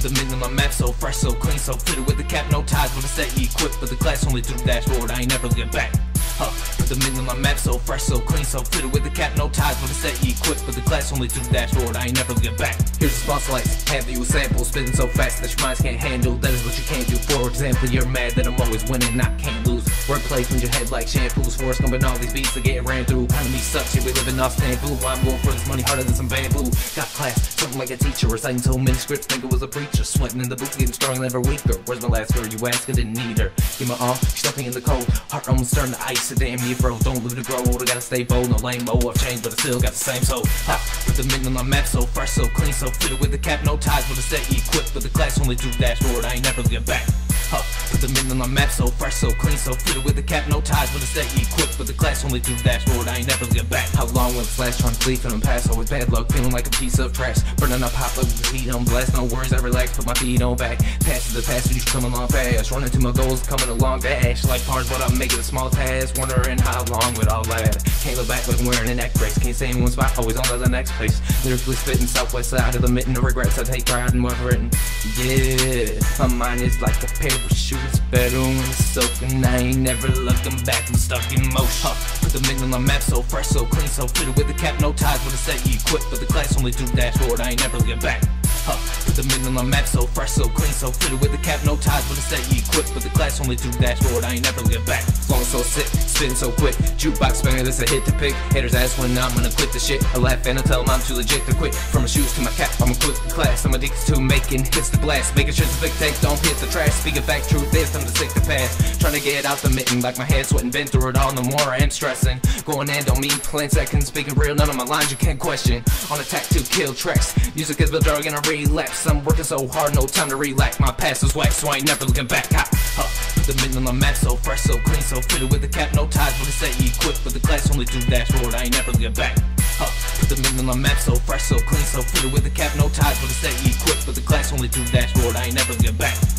the mint on my map, so fresh, so clean, so fitted with the cap, no ties, but instead equipped with the glass only through the dashboard. I ain't never looking back. Put the mint on my map, so fresh, so clean, so fitted with the cap, no ties, but instead equipped with the glass only through the dashboard. I ain't never looking back. Here's a spotlight, hand you a sample, spitting so fast that your minds can't handle. That is what you can't do. For example, you're mad that I'm always winning, I can't lose. Wordplay cleans your head like shampoos. Force coming all these beats that get ran through. Economy sucks, shit, we living off Istanbul. I'm going for this money harder than some bamboo. Got class, something like a teacher, reciting so many scripts, think it was a preacher. Sweating in the booth, getting stronger, never weaker. Where's my last girl? You ask, I didn't need her. Give my all, she stuck me in the cold. Heart almost turned to ice, so damn me froze. Don't leave it to grow old, I gotta stay bold. No lame-o, I've changed, but I still got the same soul. Put the mint on my map, so fresh, so clean, so fitted with the cap, no ties, but instead equipped with the glass only through the dashboard. I ain't never looking back. Put the mint on my map, so fresh, so clean, so fitted with the cap, no ties, but instead equipped with the glass only through the dashboard. I ain't never looking back. How long will this last? Trying to sleep and pass, always bad luck, feeling like a piece of trash. Burning up hot, like with the heat on blast, no worries, I relax, put my feet on back. Pass to the past, you come along fast, running to my goals, coming along dash. Like parts, but I'm making a small task, wondering how long would all last. Can't look back like I'm wearing a neck brace, can't stay in one spot, always on to the next place. Lyrically spitting southwest side of the mitten, no regrets, I take pride in what I've written. Yeah, my mind is like a pair of shoes, better when it's soaking. I ain't never looking back, I'm stuck in motion. Put the mint on my map, so fresh, so clean, so fitted with the cap, no ties, but instead equipped with the glass only through the dashboard. I ain't never looking back. Put the mint on my map, so fresh, so clean, so fitted with the cap, no ties, but instead equipped with the glass only through the dashboard. I ain't never looking back. Flowing so sick, spitting so quick, jukebox banger, this a hit to pick. Haters ask when I'm gonna quit the shit. I laugh and I tell them I'm too legit to quit. From my shoes to my cap, I'm a quick class. I'm addicted to making hits to blast, making sure the big tanks don't hit the trash. Speaking fact, truth is, I'm the sick to pass. Trying to get out the mitten, like my head sweating, been through it all, no more I am stressing. Going in, don't mean plan seconds, speaking real, none of my lines you can't question. On attack to kill tracks, music is the drug and I relapse. I'm working so hard, no time to relax. My past is whack, so I ain't never looking back. Put the mint on my map, so fresh, so clean, so fitted with the cap, no ties, but instead equipped with the glass only through the dashboard. I ain't never looking back. Put the mint on my map, so fresh, so clean, so fitted with the cap, no ties, but instead equipped with the glass only through the dashboard. I ain't never looking back.